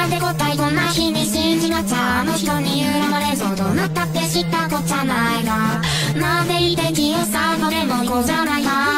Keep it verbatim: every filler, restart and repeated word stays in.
なんで答えこんな日に信じがちゃあの人に恨まれそうどうなったって知ったこっちゃないがなんでいて気をさこれもこうじゃないか